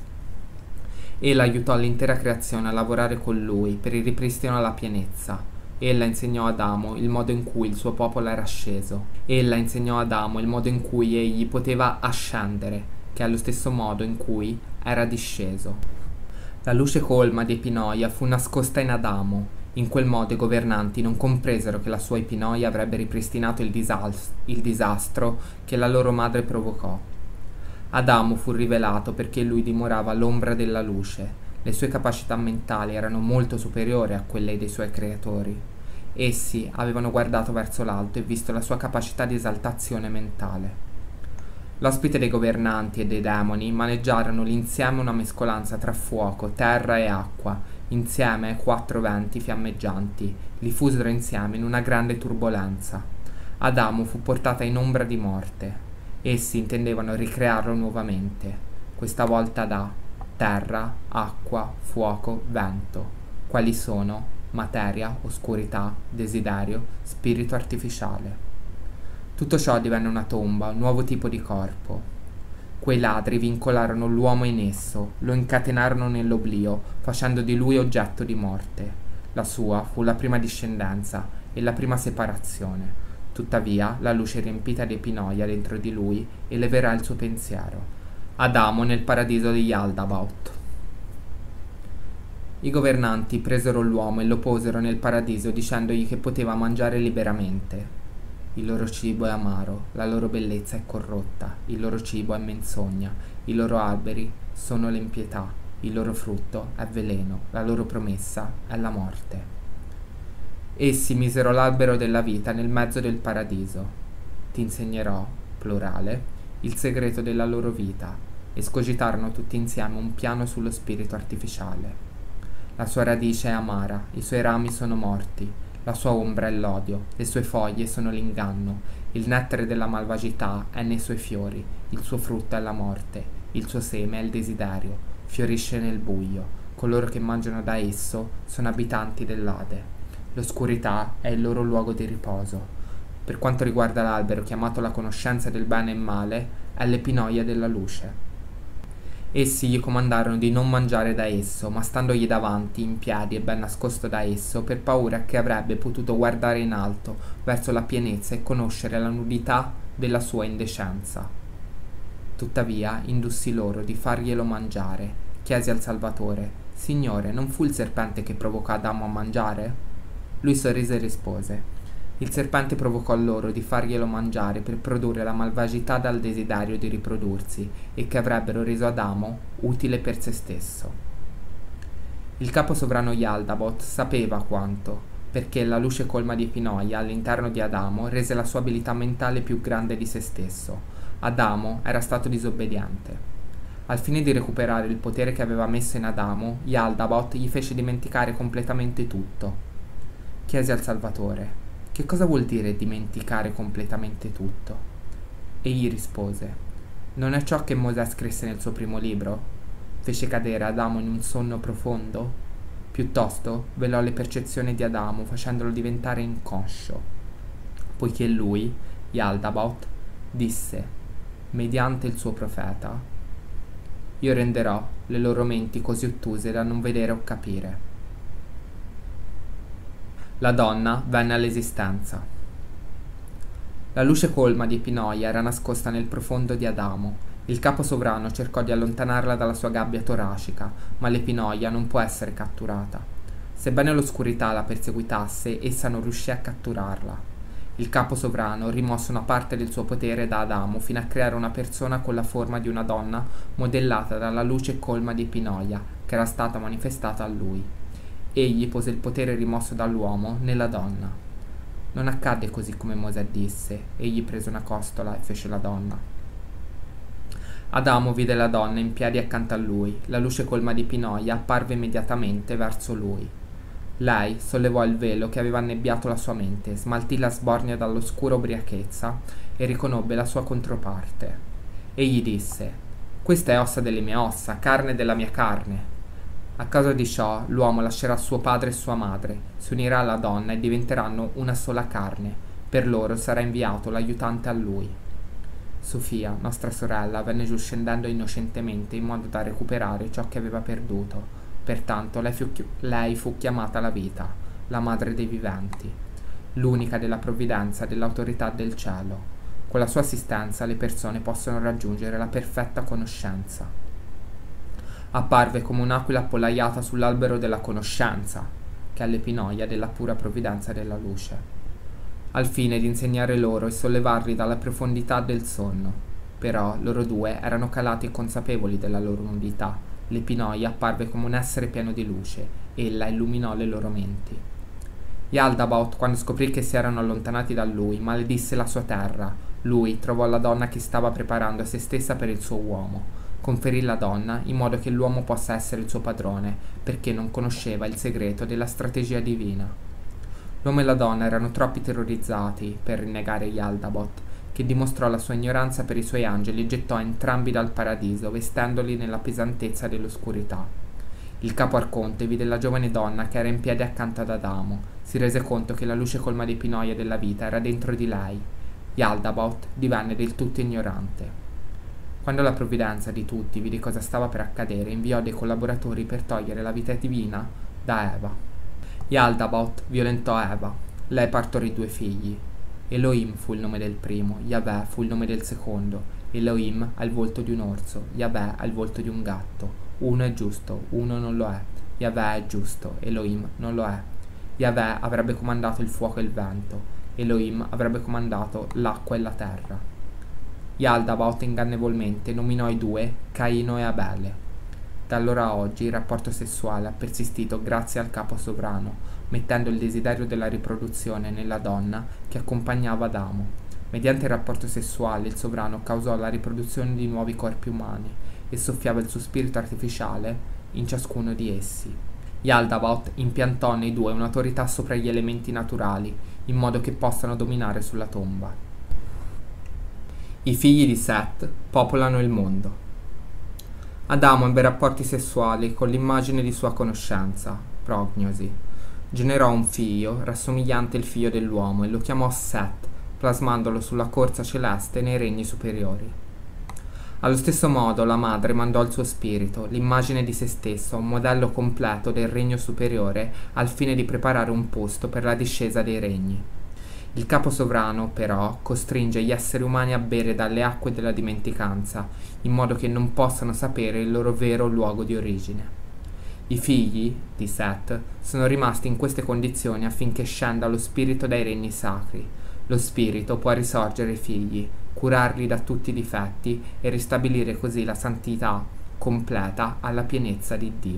Ella aiutò l'intera creazione a lavorare con lui per il ripristino alla pienezza. Ella insegnò ad Adamo il modo in cui il suo popolo era sceso. Ella insegnò ad Adamo il modo in cui egli poteva ascendere, che è lo stesso modo in cui era disceso. La luce colma di epinoia fu nascosta in Adamo. In quel modo i governanti non compresero che la sua epinoia avrebbe ripristinato il disastro che la loro madre provocò. Adamo fu rivelato perché lui dimorava all'ombra della luce. Le sue capacità mentali erano molto superiori a quelle dei suoi creatori. Essi avevano guardato verso l'alto e visto la sua capacità di esaltazione mentale. L'ospite dei governanti e dei demoni maneggiarono l'insieme una mescolanza tra fuoco, terra e acqua, insieme ai 4 venti fiammeggianti, li fusero insieme in una grande turbolenza. Adamo fu portata in ombra di morte. Essi intendevano ricrearlo nuovamente, questa volta da terra, acqua, fuoco, vento, quali sono materia, oscurità, desiderio, spirito artificiale. Tutto ciò divenne una tomba, un nuovo tipo di corpo. Quei ladri vincolarono l'uomo in esso, lo incatenarono nell'oblio, facendo di lui oggetto di morte. La sua fu la prima discendenza e la prima separazione. Tuttavia, la luce riempita di epinoia dentro di lui eleverà il suo pensiero. Adamo nel paradiso di Yaldabaoth. I governanti presero l'uomo e lo posero nel paradiso dicendogli che poteva mangiare liberamente. Il loro cibo è amaro, la loro bellezza è corrotta, il loro cibo è menzogna, i loro alberi sono l'impietà, il loro frutto è veleno, la loro promessa è la morte. Essi misero l'albero della vita nel mezzo del paradiso. Ti insegnerò, plurale, il segreto della loro vita, e scogitarono tutti insieme un piano sullo spirito artificiale. La sua radice è amara, i suoi rami sono morti, la sua ombra è l'odio, le sue foglie sono l'inganno, il nettare della malvagità è nei suoi fiori, il suo frutto è la morte, il suo seme è il desiderio, fiorisce nel buio, coloro che mangiano da esso sono abitanti dell'Ade. L'oscurità è il loro luogo di riposo. Per quanto riguarda l'albero chiamato la conoscenza del bene e male, è l'epinoia della luce. Essi gli comandarono di non mangiare da esso, ma standogli davanti, in piedi e ben nascosto da esso, per paura che avrebbe potuto guardare in alto, verso la pienezza e conoscere la nudità della sua indecenza. Tuttavia indussi loro di farglielo mangiare. Chiesi al Salvatore: Signore, non fu il serpente che provocò Adamo a mangiare? Lui sorrise e rispose: il serpente provocò loro di farglielo mangiare per produrre la malvagità dal desiderio di riprodursi e che avrebbero reso Adamo utile per se stesso. Il capo sovrano Yaldabaoth sapeva quanto, perché la luce colma di Pinoia all'interno di Adamo rese la sua abilità mentale più grande di se stesso. Adamo era stato disobbediente. Al fine di recuperare il potere che aveva messo in Adamo, Yaldabaoth gli fece dimenticare completamente tutto. Chiese al Salvatore: che cosa vuol dire dimenticare completamente tutto? Egli rispose: non è ciò che Mosè scrisse nel suo primo libro? Fece cadere Adamo in un sonno profondo? Piuttosto velò le percezioni di Adamo facendolo diventare inconscio, poiché lui, Yaldabaoth, disse, mediante il suo profeta: io renderò le loro menti così ottuse da non vedere o capire. La donna venne all'esistenza. La luce colma di Pinoia era nascosta nel profondo di Adamo. Il capo sovrano cercò di allontanarla dalla sua gabbia toracica, ma l'Epinoia non può essere catturata. Sebbene l'oscurità la perseguitasse, essa non riuscì a catturarla. Il capo sovrano rimosse una parte del suo potere da Adamo fino a creare una persona con la forma di una donna modellata dalla luce colma di Pinoia, che era stata manifestata a lui. Egli pose il potere rimosso dall'uomo nella donna. Non accadde così come Mosè disse. Egli prese una costola e fece la donna. Adamo vide la donna in piedi accanto a lui. La luce colma di Pinoia apparve immediatamente verso lui. Lei sollevò il velo che aveva annebbiato la sua mente, smaltì la sbornia dall'oscura ubriachezza e riconobbe la sua controparte. Egli disse: questa è ossa delle mie ossa, carne della mia carne. A causa di ciò, l'uomo lascerà suo padre e sua madre, si unirà alla donna e diventeranno una sola carne. Per loro sarà inviato l'aiutante a lui. Sofia, nostra sorella, venne giù scendendo innocentemente in modo da recuperare ciò che aveva perduto. Pertanto lei fu chiamata la vita, la madre dei viventi, l'unica della provvidenza e dell'autorità del cielo. Con la sua assistenza le persone possono raggiungere la perfetta conoscenza. Apparve come un'aquila appollaiata sull'albero della conoscenza, che è l'Epinoia della pura provvidenza della luce, al fine di insegnare loro e sollevarli dalla profondità del sonno. Però loro due erano calati e consapevoli della loro nudità. L'Epinoia apparve come un essere pieno di luce. Ella illuminò le loro menti. Yaldabaoth, quando scoprì che si erano allontanati da lui, maledisse la sua terra. Lui trovò la donna che stava preparando a se stessa per il suo uomo. Conferì la donna in modo che l'uomo possa essere il suo padrone, perché non conosceva il segreto della strategia divina. L'uomo e la donna erano troppo terrorizzati per rinnegare Yaldabaoth, che dimostrò la sua ignoranza per i suoi angeli e gettò entrambi dal paradiso, vestendoli nella pesantezza dell'oscurità. Il capo arconte vide la giovane donna che era in piedi accanto ad Adamo. Si rese conto che la luce colma di Pinoia della vita era dentro di lei. Yaldabaoth divenne del tutto ignorante. Quando la provvidenza di tutti vide cosa stava per accadere, inviò dei collaboratori per togliere la vita divina da Eva. Yaldabaoth violentò Eva. Lei partorì 2 figli. Elohim fu il nome del primo, Yahweh fu il nome del secondo. Elohim ha il volto di un orso, Yahweh ha il volto di un gatto. Uno è giusto, uno non lo è. Yahweh è giusto, Elohim non lo è. Yahweh avrebbe comandato il fuoco e il vento. Elohim avrebbe comandato l'acqua e la terra. Yaldabaoth ingannevolmente nominò i due Caino e Abele. Da allora a oggi il rapporto sessuale ha persistito grazie al capo sovrano, mettendo il desiderio della riproduzione nella donna che accompagnava Adamo. Mediante il rapporto sessuale il sovrano causò la riproduzione di nuovi corpi umani e soffiava il suo spirito artificiale in ciascuno di essi. Yaldabaoth impiantò nei due un'autorità sopra gli elementi naturali, in modo che possano dominare sulla tomba. I figli di Set popolano il mondo. Adamo ebbe rapporti sessuali con l'immagine di sua conoscenza, prognosi. Generò un figlio, rassomigliante il figlio dell'uomo, e lo chiamò Set, plasmandolo sulla corsa celeste nei regni superiori. Allo stesso modo la madre mandò al suo spirito l'immagine di se stesso, un modello completo del regno superiore, al fine di preparare un posto per la discesa dei regni. Il capo sovrano, però, costringe gli esseri umani a bere dalle acque della dimenticanza, in modo che non possano sapere il loro vero luogo di origine. I figli di Set sono rimasti in queste condizioni affinché scenda lo spirito dai regni sacri. Lo spirito può risorgere i figli, curarli da tutti i difetti e ristabilire così la santità completa alla pienezza di Dio.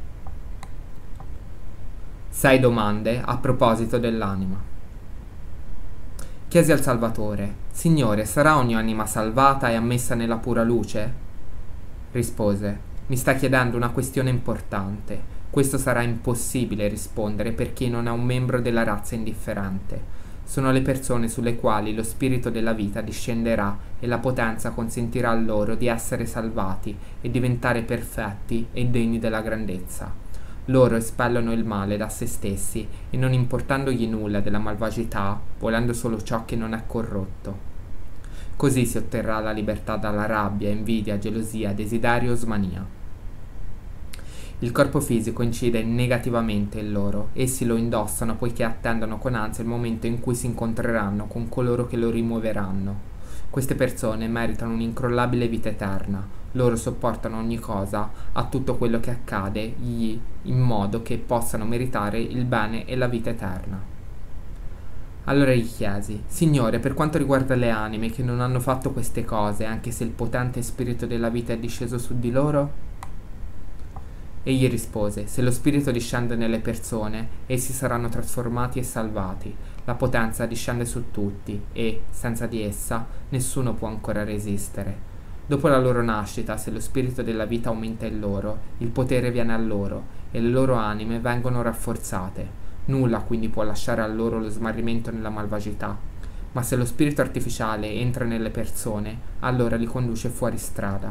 6 domande a proposito dell'anima. Chiesi al Salvatore: Signore, sarà ogni anima salvata e ammessa nella pura luce? Rispose: mi sta chiedendo una questione importante. Questo sarà impossibile rispondere per chi non è un membro della razza indifferente. Sono le persone sulle quali lo spirito della vita discenderà e la potenza consentirà loro di essere salvati e diventare perfetti e degni della grandezza. Loro espellono il male da se stessi e non importandogli nulla della malvagità, volendo solo ciò che non è corrotto. Così si otterrà la libertà dalla rabbia, invidia, gelosia, desiderio o smania. Il corpo fisico incide negativamente in loro. Essi lo indossano poiché attendono con ansia il momento in cui si incontreranno con coloro che lo rimuoveranno. Queste persone meritano un'incrollabile vita eterna. Loro sopportano ogni cosa, a tutto quello che accade gli, in modo che possano meritare il bene e la vita eterna. Allora gli chiesi: Signore, per quanto riguarda le anime che non hanno fatto queste cose, anche se il potente spirito della vita è disceso su di loro? Egli rispose: se lo spirito discende nelle persone, essi saranno trasformati e salvati. La potenza discende su tutti e, senza di essa, nessuno può ancora resistere. Dopo la loro nascita, se lo spirito della vita aumenta in loro, il potere viene a loro e le loro anime vengono rafforzate. Nulla quindi può lasciare a loro lo smarrimento nella malvagità. Ma se lo spirito artificiale entra nelle persone, allora li conduce fuori strada.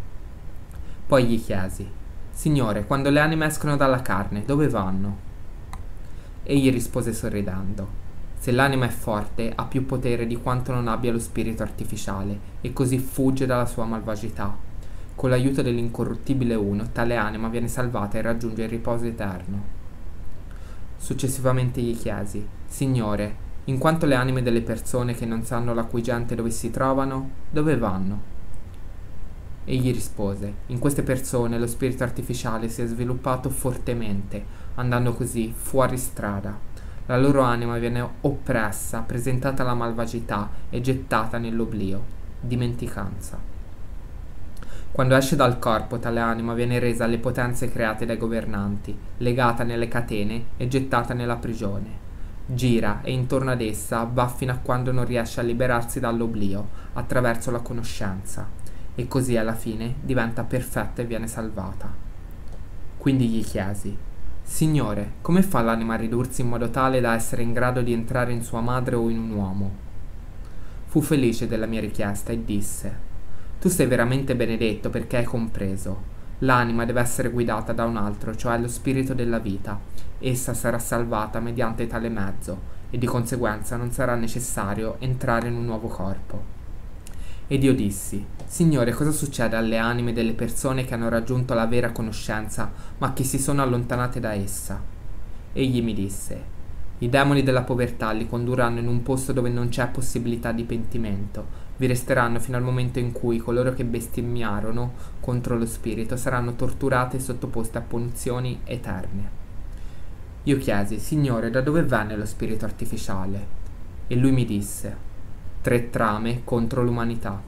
Poi gli chiesi: Signore, quando le anime escono dalla carne, dove vanno? Egli rispose sorridendo: se l'anima è forte, ha più potere di quanto non abbia lo spirito artificiale, e così fugge dalla sua malvagità. Con l'aiuto dell'incorruttibile Uno, tale anima viene salvata e raggiunge il riposo eterno. Successivamente gli chiesi: Signore, in quanto le anime delle persone che non sanno la cui gente dove si trovano, dove vanno? Egli rispose: in queste persone lo spirito artificiale si è sviluppato fortemente, andando così fuori strada. La loro anima viene oppressa, presentata alla malvagità e gettata nell'oblio, dimenticanza. Quando esce dal corpo, tale anima viene resa alle potenze create dai governanti, legata nelle catene e gettata nella prigione. Gira e intorno ad essa va fino a quando non riesce a liberarsi dall'oblio attraverso la conoscenza, e così alla fine diventa perfetta e viene salvata. Quindi gli chiesi: Signore, come fa l'anima a ridursi in modo tale da essere in grado di entrare in sua madre o in un uomo? Fu felice della mia richiesta e disse: tu sei veramente benedetto perché hai compreso. L'anima deve essere guidata da un altro, cioè lo spirito della vita. Essa sarà salvata mediante tale mezzo e di conseguenza non sarà necessario entrare in un nuovo corpo. Ed io dissi: Signore, cosa succede alle anime delle persone che hanno raggiunto la vera conoscenza ma che si sono allontanate da essa? Egli mi disse: i demoni della povertà li condurranno in un posto dove non c'è possibilità di pentimento. Vi resteranno fino al momento in cui coloro che bestemmiarono contro lo spirito saranno torturati e sottoposti a punizioni eterne. Io chiesi: Signore, da dove venne lo spirito artificiale? E lui mi disse: 3 trame contro l'umanità.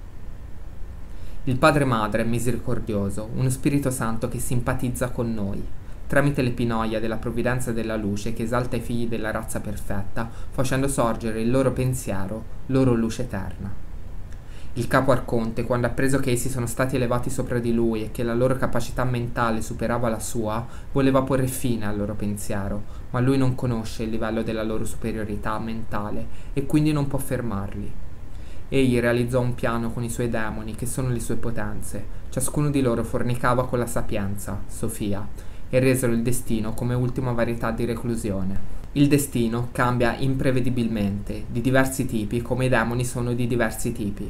Il Padre Madre è misericordioso, uno Spirito Santo che simpatizza con noi. Tramite l'epinoia della provvidenza della luce che esalta i figli della razza perfetta, facendo sorgere il loro pensiero, loro luce eterna. Il capo arconte, quando ha appreso che essi sono stati elevati sopra di lui e che la loro capacità mentale superava la sua, voleva porre fine al loro pensiero, ma lui non conosce il livello della loro superiorità mentale e quindi non può fermarli. Egli realizzò un piano con i suoi demoni, che sono le sue potenze. Ciascuno di loro fornicava con la sapienza, Sofia, e resero il destino come ultima varietà di reclusione. Il destino cambia imprevedibilmente, di diversi tipi, come i demoni sono di diversi tipi.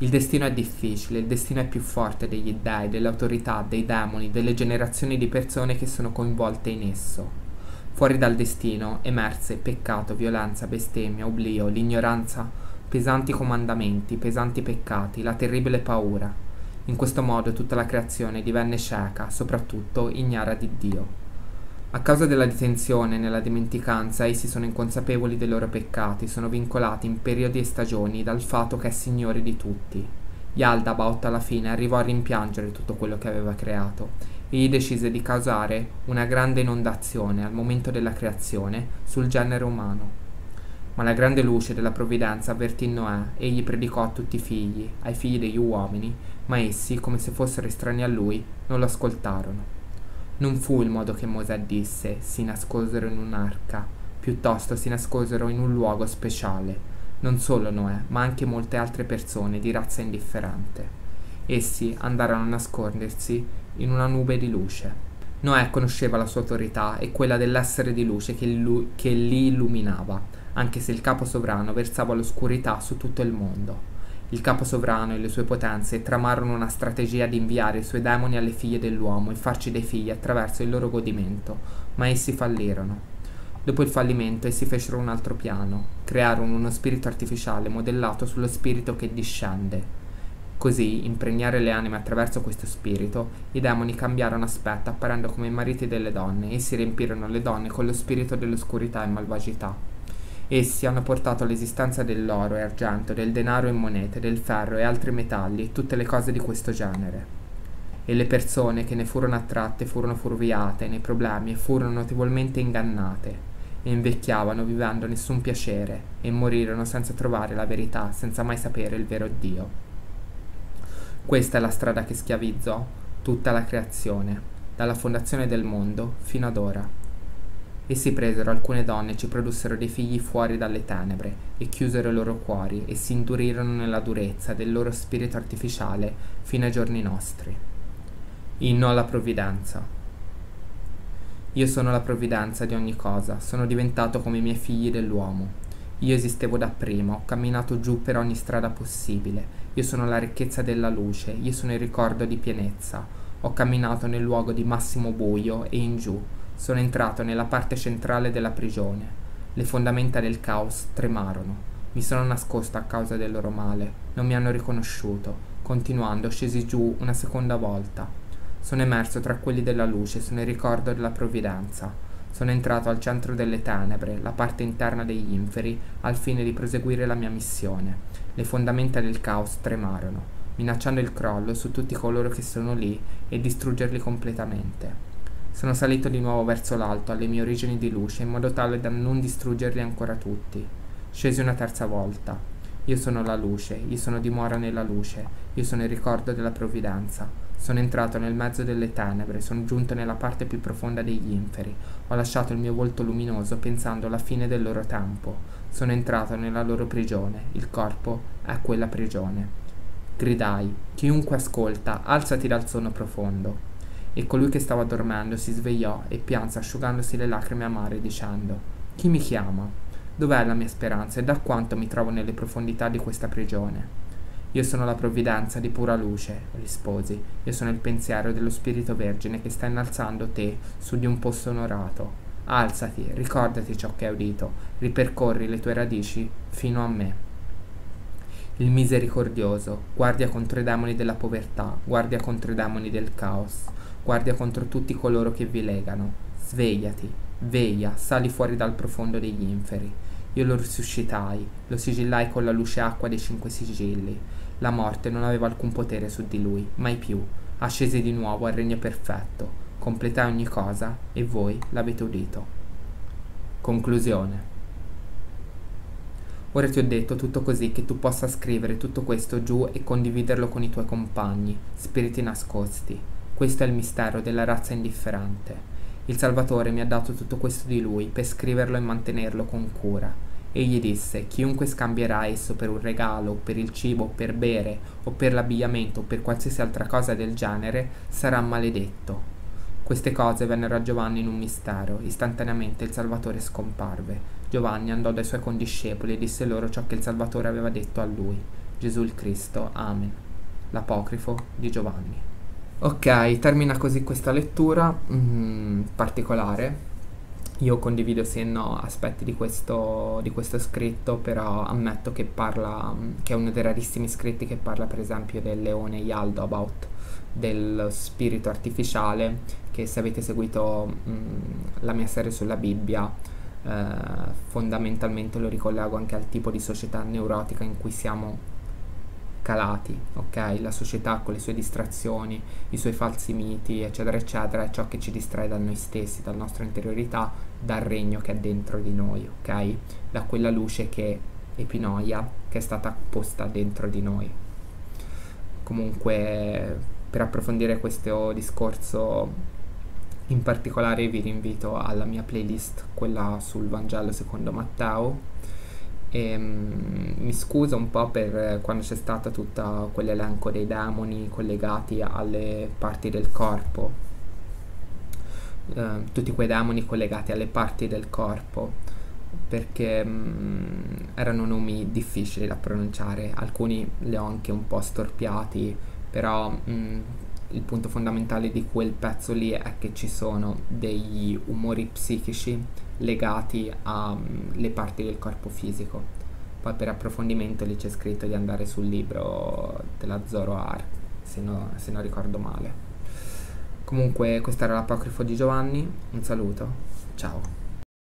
Il destino è difficile, il destino è più forte degli dei, delle autorità, dei demoni, delle generazioni di persone che sono coinvolte in esso. Fuori dal destino emerse peccato, violenza, bestemmia, oblio, l'ignoranza, pesanti comandamenti, pesanti peccati, la terribile paura. In questo modo tutta la creazione divenne cieca, soprattutto ignara di Dio. A causa della detenzione nella dimenticanza, essi sono inconsapevoli dei loro peccati, sono vincolati in periodi e stagioni dal fatto che è Signore di tutti. Yaldabaoth alla fine arrivò a rimpiangere tutto quello che aveva creato. Egli decise di causare una grande inondazione al momento della creazione sul genere umano. Ma la grande luce della provvidenza avvertì Noè, egli predicò a tutti i figli, ai figli degli uomini, ma essi, come se fossero estranei a lui, non lo ascoltarono. Non fu il modo che Mosè disse, si nascosero in un'arca, piuttosto si nascosero in un luogo speciale. Non solo Noè, ma anche molte altre persone di razza indifferente. Essi andarono a nascondersi in una nube di luce. Noè conosceva la sua autorità e quella dell'essere di luce che li illuminava, anche se il capo sovrano versava l'oscurità su tutto il mondo. Il capo sovrano e le sue potenze tramarono una strategia di inviare i suoi demoni alle figlie dell'uomo e farci dei figli attraverso il loro godimento, ma essi fallirono. Dopo il fallimento essi fecero un altro piano, crearono uno spirito artificiale modellato sullo spirito che discende. Così, impregnare le anime attraverso questo spirito, i demoni cambiarono aspetto apparendo come i mariti delle donne e si riempirono le donne con lo spirito dell'oscurità e malvagità. Essi hanno portato all'esistenza dell'oro e argento, del denaro e monete, del ferro e altri metalli e tutte le cose di questo genere. E le persone che ne furono attratte furono fuorviate nei problemi e furono notevolmente ingannate, e invecchiavano vivendo nessun piacere, e morirono senza trovare la verità, senza mai sapere il vero Dio. Questa è la strada che schiavizzò tutta la creazione, dalla fondazione del mondo fino ad ora. Essi presero alcune donne e ci produssero dei figli fuori dalle tenebre, e chiusero i loro cuori, e si indurirono nella durezza del loro spirito artificiale fino ai giorni nostri. Inno alla provvidenza. Io sono la provvidenza di ogni cosa, sono diventato come i miei figli dell'uomo. Io esistevo dapprima, ho camminato giù per ogni strada possibile. Io sono la ricchezza della luce, io sono il ricordo di pienezza. Ho camminato nel luogo di massimo buio e in giù. Sono entrato nella parte centrale della prigione. Le fondamenta del caos tremarono. Mi sono nascosto a causa del loro male. Non mi hanno riconosciuto. Continuando, scesi giù una seconda volta. Sono emerso tra quelli della luce, sono il ricordo della provvidenza. Sono entrato al centro delle tenebre, la parte interna degli inferi, al fine di proseguire la mia missione. Le fondamenta del caos tremarono, minacciando il crollo su tutti coloro che sono lì e distruggerli completamente. Sono salito di nuovo verso l'alto, alle mie origini di luce, in modo tale da non distruggerli ancora tutti. Scesi una terza volta. Io sono la luce, io sono dimora nella luce, io sono il ricordo della provvidenza. Sono entrato nel mezzo delle tenebre, sono giunto nella parte più profonda degli inferi. Ho lasciato il mio volto luminoso pensando alla fine del loro tempo. Sono entrato nella loro prigione, il corpo è quella prigione. Gridai, chiunque ascolta, alzati dal sonno profondo. E colui che stava dormendo si svegliò e pianse asciugandosi le lacrime amare dicendo: chi mi chiama? Dov'è la mia speranza e da quanto mi trovo nelle profondità di questa prigione? Io sono la provvidenza di pura luce, risposi. Io sono il pensiero dello Spirito Vergine che sta innalzando te su di un posto onorato. Alzati, ricordati ciò che hai udito, ripercorri le tue radici fino a me. Il misericordioso, guardia contro i demoni della povertà, guardia contro i demoni del caos, guardia contro tutti coloro che vi legano. Svegliati, veglia, sali fuori dal profondo degli inferi. Io lo risuscitai, lo sigillai con la luce acqua dei 5 sigilli. La morte non aveva alcun potere su di lui, mai più. Ascesi di nuovo al regno perfetto, completai ogni cosa e voi l'avete udito. Conclusione. Ora ti ho detto tutto così che tu possa scrivere tutto questo giù e condividerlo con i tuoi compagni, spiriti nascosti. Questo è il mistero della razza indifferente. Il Salvatore mi ha dato tutto questo di lui per scriverlo e mantenerlo con cura. Egli disse: chiunque scambierà esso per un regalo, o per il cibo, o per bere, o per l'abbigliamento, o per qualsiasi altra cosa del genere, sarà maledetto. Queste cose vennero a Giovanni in un mistero. Istantaneamente il Salvatore scomparve. Giovanni andò dai suoi condiscepoli e disse loro ciò che il Salvatore aveva detto a lui. Gesù il Cristo. Amen. L'apocrifo di Giovanni. Ok, termina così questa lettura particolare. Io condivido sì e no aspetti di questo scritto, però ammetto che che è uno dei rarissimi scritti che parla per esempio del leone Yaldabaoth, del spirito artificiale, che se avete seguito la mia serie sulla Bibbia, fondamentalmente lo ricollego anche al tipo di società neurotica in cui siamo calati, ok? La società con le sue distrazioni, i suoi falsi miti, eccetera, eccetera, è ciò che ci distrae da noi stessi, dalla nostra interiorità, dal regno che è dentro di noi, ok? Da quella luce epinoia, che è stata posta dentro di noi. Comunque, per approfondire questo discorso in particolare vi rinvito alla mia playlist, quella sul Vangelo secondo Matteo. E mi scuso un po' per quando c'è stato tutto quell'elenco dei demoni collegati alle parti del corpo, tutti quei demoni collegati alle parti del corpo, perché erano nomi difficili da pronunciare, alcuni li ho anche un po' storpiati, però il punto fondamentale di quel pezzo lì è che ci sono degli umori psichici legati alle parti del corpo fisico. Poi per approfondimento lì c'è scritto di andare sul libro della Zoroar, se non ricordo male. Comunque questo era l'apocrifo di Giovanni, un saluto, ciao.